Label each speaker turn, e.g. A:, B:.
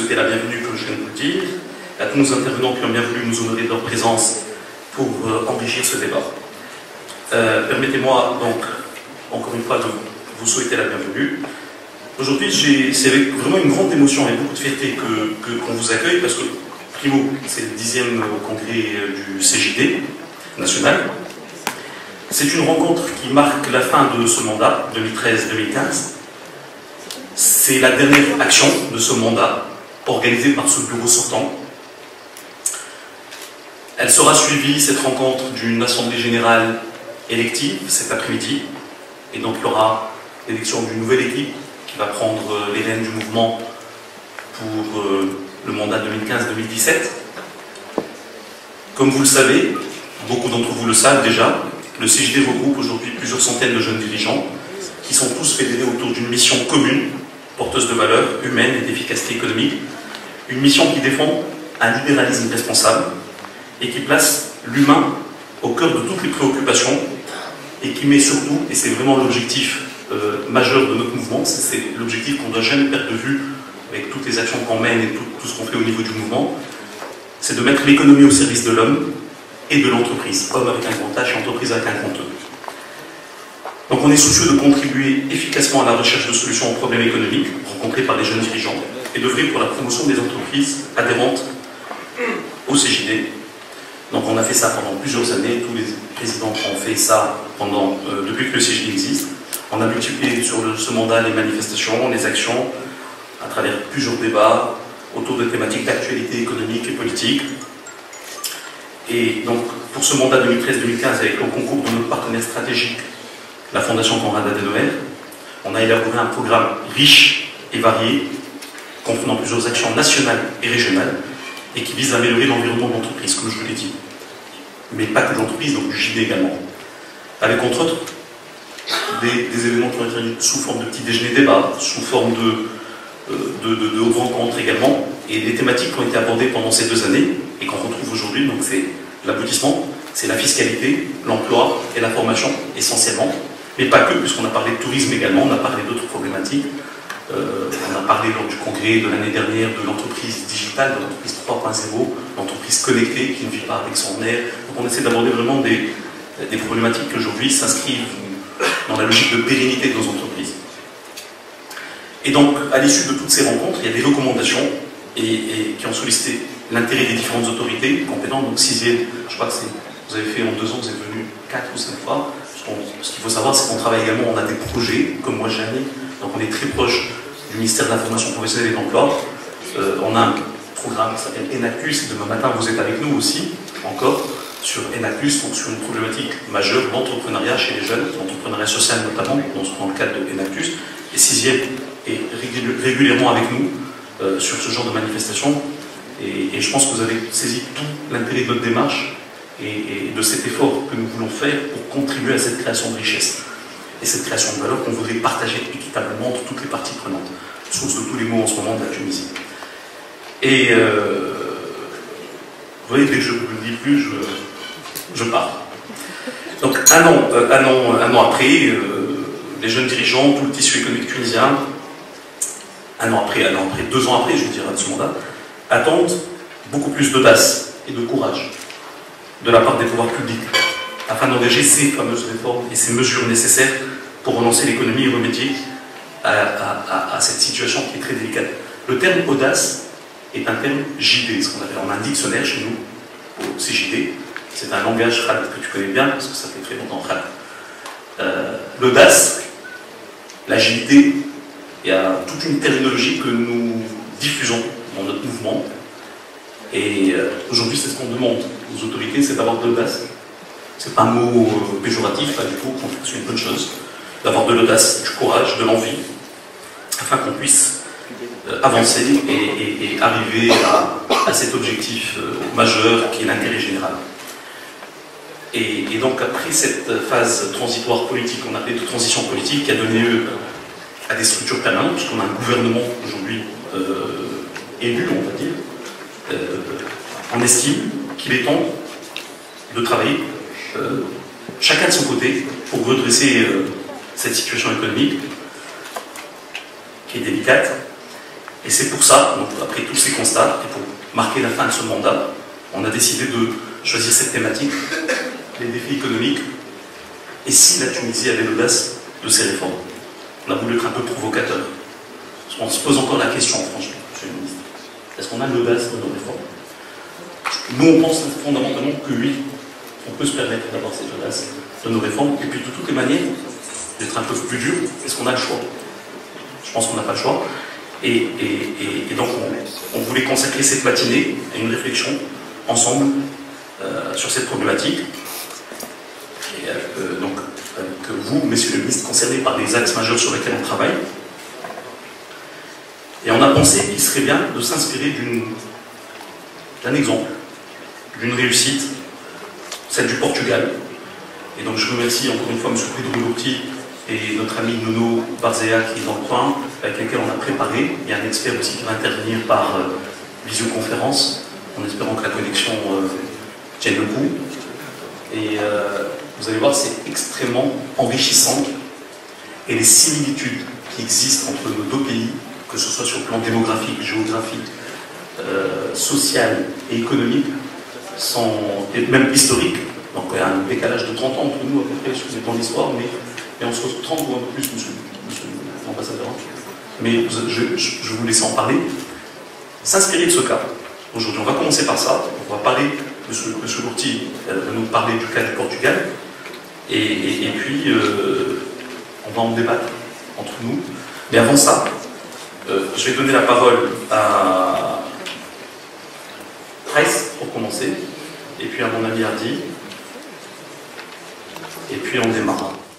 A: souhaiter la bienvenue, comme je viens de vous le dire, à tous nos intervenants qui ont bien voulu nous honorer de leur présence pour enrichir ce débat. Permettez-moi donc, encore une fois, de vous souhaiter la bienvenue. Aujourd'hui, c'est avec vraiment une grande émotion et beaucoup de fierté qu'on vous accueille, parce que, primo, c'est le 10e congrès du CJD national. C'est une rencontre qui marque la fin de ce mandat, 2013-2015. C'est la dernière action de ce mandat, organisée par ce bureau sortant. Elle sera suivie, cette rencontre, d'une assemblée générale élective cet après-midi. Et donc il y aura l'élection d'une nouvelle équipe qui va prendre les rênes du mouvement pour le mandat 2015-2017. Comme vous le savez, beaucoup d'entre vous le savent déjà, le CJD regroupe aujourd'hui plusieurs centaines de jeunes dirigeants qui sont tous fédérés autour d'une mission commune, porteuse de valeurs humaines et d'efficacité économique. Une mission qui défend un libéralisme responsable et qui place l'humain au cœur de toutes les préoccupations et qui met surtout, et c'est vraiment l'objectif majeur de notre mouvement, c'est l'objectif qu'on ne doit jamais perdre de vue avec toutes les actions qu'on mène et tout ce qu'on fait au niveau du mouvement, c'est de mettre l'économie au service de l'homme et de l'entreprise, homme avec un grand H et entreprise avec un grand E. Donc on est soucieux de contribuer efficacement à la recherche de solutions aux problèmes économiques rencontrés par les jeunes dirigeants et d'œuvrer pour la promotion des entreprises adhérentes au CJD. Donc on a fait ça pendant plusieurs années, tous les présidents ont fait ça depuis que le CJD existe. On a multiplié sur ce mandat les manifestations, les actions, à travers plusieurs débats autour de thématiques d'actualité économique et politique. Et donc pour ce mandat 2013-2015, avec le concours de notre partenaire stratégique, la Fondation Konrad Adenauer, on a élaboré un programme riche et varié, comprenant plusieurs actions nationales et régionales, et qui vise à améliorer l'environnement de l'entreprise, comme je vous l'ai dit. Mais pas que de l'entreprise, donc du JD également. Avec entre autres des événements qui ont été sous forme de petits déjeuners débats, sous forme de hautes rencontres également, et les thématiques qui ont été abordées pendant ces 2 années, et qu'on retrouve aujourd'hui, donc c'est l'aboutissement, c'est la fiscalité, l'emploi et la formation, essentiellement. Mais pas que, puisqu'on a parlé de tourisme également, on a parlé d'autres problématiques. On a parlé lors du congrès de l'année dernière de l'entreprise digitale, de l'entreprise 3.0, l'entreprise connectée qui ne vit pas avec son air. Donc on essaie d'aborder vraiment des problématiques qui aujourd'hui s'inscrivent dans la logique de pérennité de nos entreprises. Et donc, à l'issue de toutes ces rencontres, il y a des recommandations qui ont sollicité l'intérêt des différentes autorités compétentes. Donc 6e, je crois que vous avez fait en 2 ans, vous êtes venu 4 ou 5 fois. Ce qu'il faut savoir, c'est qu'on travaille également, on a des projets, comme moi j'ai amené. Donc on est très proche du ministère de la Formation professionnelle et de l'Emploi. On a un programme qui s'appelle Enactus, et demain matin vous êtes avec nous aussi, encore, sur Enactus, donc sur une problématique majeure, l'entrepreneuriat chez les jeunes, l'entrepreneuriat social notamment, dans le cadre de Enactus. Et 6e est régulièrement avec nous sur ce genre de manifestation. Et je pense que vous avez saisi tout l'intérêt de notre démarche et de cet effort que nous voulons faire pour contribuer à cette création de richesse. Et cette création de valeur qu'on voudrait partager équitablement entre toutes les parties prenantes, source de tous les maux en ce moment de la Tunisie. Et vous voyez, dès que je ne vous le dis plus, je pars. Donc un an après, les jeunes dirigeants, tout le tissu économique tunisien, 2 ans après, je veux dire, de ce mandat, attendent beaucoup plus d'audace et de courage de la part des pouvoirs publics, afin d'engager ces fameuses réformes et ces mesures nécessaires pour relancer l'économie et remédier à cette situation qui est très délicate. Le terme audace est un terme JD, ce qu'on appelle en un dictionnaire chez nous, au CJD. C'est un langage Khaled que tu connais bien, parce que ça fait très longtemps Khaled. L'audace, l'agilité, il y a toute une terminologie que nous diffusons dans notre mouvement. Et aujourd'hui, c'est ce qu'on demande aux autorités, c'est d'avoir de l'audace. C'est pas un mot péjoratif, pas du tout, c'est une bonne chose. D'avoir de l'audace, du courage, de l'envie, afin qu'on puisse avancer et arriver à cet objectif majeur qui est l'intérêt général. Et donc après cette phase transitoire politique, qu'on appelait de transition politique, qui a donné lieu à des structures permanentes, puisqu'on a un gouvernement aujourd'hui élu, on va dire, on estime qu'il est temps de travailler chacun de son côté pour redresser cette situation économique qui est délicate Et c'est pour ça, donc, après tous ces constats, et pour marquer la fin de ce mandat, on a décidé de choisir cette thématique, les défis économiques, et si la Tunisie avait l'audace de ces réformes. On a voulu être un peu provocateur. On se pose encore la question, franchement, monsieur le ministre. Est-ce qu'on a l'audace de nos réformes? Nous, on pense fondamentalement que oui, on peut se permettre d'avoir cette audace de nos réformes. Et puis, de toutes les manières, d'être un peu plus dur, est-ce qu'on a le choix? Je pense qu'on n'a pas le choix. Et donc, on voulait consacrer cette matinée à une réflexion ensemble sur cette problématique. Et que vous, messieurs les ministres, concernés par des axes majeurs sur lesquels on travaille. Et on a pensé qu'il serait bien de s'inspirer d'un exemple, d'une réussite, celle du Portugal. Et donc je remercie encore une fois M. Pedro Lurti et notre ami Nuno Barzea qui est dans le coin, avec lesquels on a préparé. Il y a un expert aussi qui va intervenir par visioconférence, en espérant que la connexion tienne le coup. Et vous allez voir, c'est extrêmement enrichissant. Et les similitudes qui existent entre nos deux pays, que ce soit sur le plan démographique, géographique, social et économique, et même historique. Donc il y a un décalage de 30 ans entre nous à peu près dans l'histoire, mais on se retrouve 30 ou un peu plus, monsieur l'ambassadeur. Mais je vous laisse en parler. S'inspirer de ce cas. Aujourd'hui, on va commencer par ça. On va parler, monsieur Lurti va nous parler du cas du Portugal. Et puis, on va en débattre entre nous. Mais avant ça, je vais donner la parole à Presse, pour commencer, et puis à mon ami Hardy, et puis on démarre.